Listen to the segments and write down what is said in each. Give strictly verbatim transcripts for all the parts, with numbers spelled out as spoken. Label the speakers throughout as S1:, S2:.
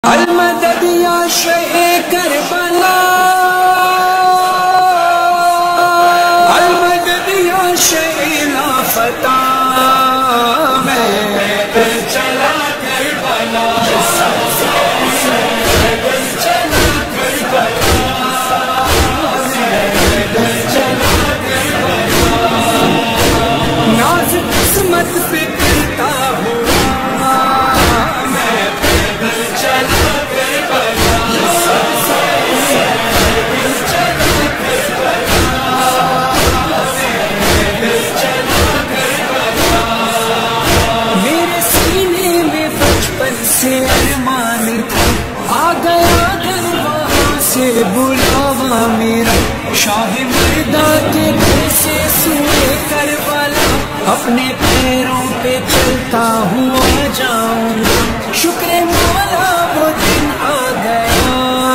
S1: المدد یا شیء کربلا، المدد یا شیء لافتہ، میں چلا کربلا، ناز قسمت پہ کرتا ہوں بلاوا میرا شاہ مردہ کے جیسے سوئے کربلا، اپنے پیروں پہ چلتا ہوا جاؤں، شکر مولا وہ دن آ گیا،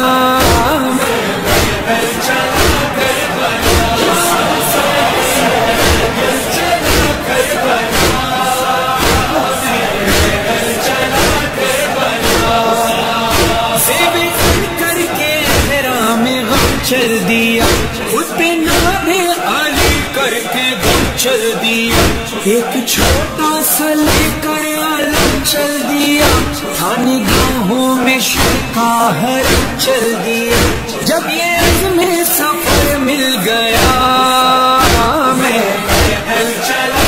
S1: چل دیا خود پہ نادے علی کر کے دم چل دیا، ایک چھوٹا سا لے کر عالم چل دیا، تھا نگاہوں میں شکا حرم چل دیا، جب یہ عزم سفر مل گیا میں چلا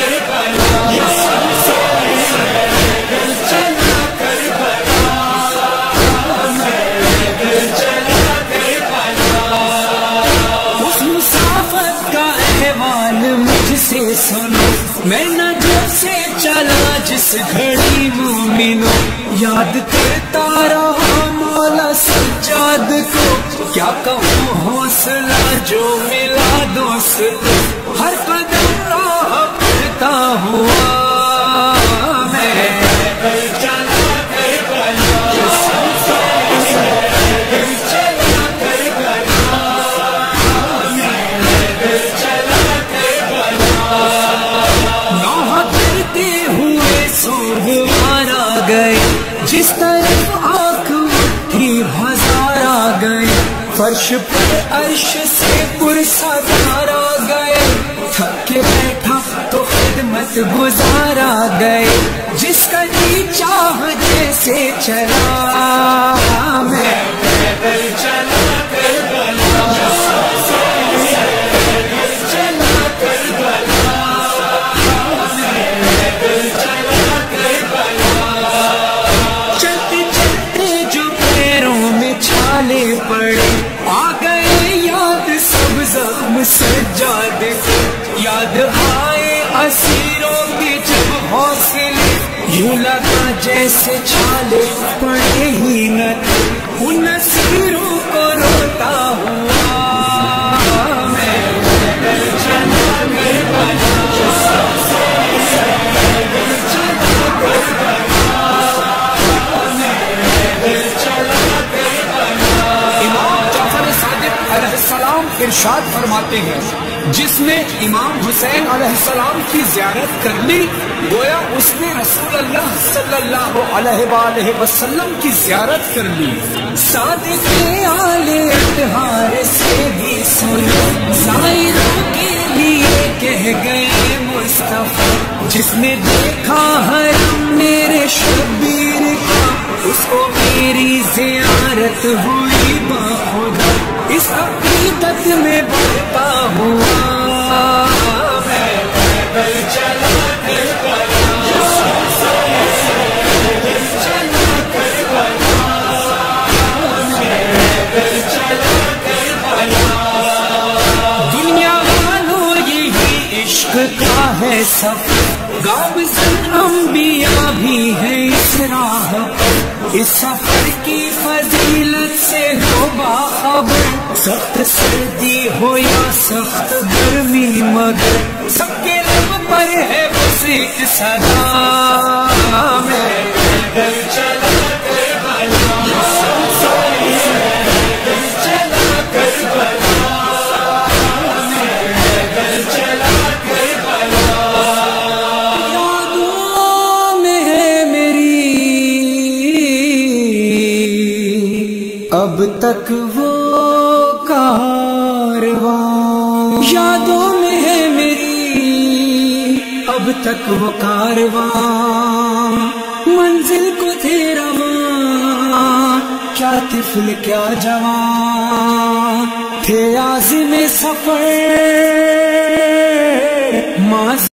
S1: سے سنو، میں نہ جیسے چلا جس گھڑی مومنوں، یاد کرتا رہا مولا سجاد کو، کیا کہوں حوصلہ جو ملا دوست، ہر قدم راہ پڑتا ہوا میں چلا گئے، جس طرف آنکھ اٹھی ہزار آ گئے، فرش پر عرش سے پرستار آ گئے، تھک کے بیٹھا تو خدمت گزار آ گئے، جس کا جی چاہ جیسے چلا میں چلا پڑے، آ گئے یاد سب زخم سجاد سے، یاد آئے اسیروں کے جب حوصلے، یوں لگا جیسے چھالے پڑے ہی نہ تھے، ان اسیروں کو روتا ہوا میں چلا کربلا، ارشاد فرماتے ہیں جس نے امام حسین علیہ السلام کی زیارت کر لی گویا اس نے رسول اللہ صلی اللہ علیہ وآلہ وسلم کی زیارت کر لی۔ صادق آل اطہار سے بھی سنو، زائروں کے لیے کہہ گئے مصطفیٰ، جس نے دیکھا حرم میرے شبیر کا، اس کو میری زیارت ہوئی باخدا، اس عقیدت میں بڑھتا ہوا میں چلا دنیا والوں یہی عشق کا ہے سفر، گامزن انبیاء بھی ہے اس راہ، اس سفر کی فضیلت سے ہو باخبر، سخت سردی ہو یا سخت گرمی مگر سب کے لب پر ہے بس ایک صدا میں چلا یادوں میں ہے میری اب تک وہ کارواں یادوں میں ہے میری، اب تک وہ کارواں منزل کو تھے رواں، کیا طفل کیا جوان تھے عازم سفر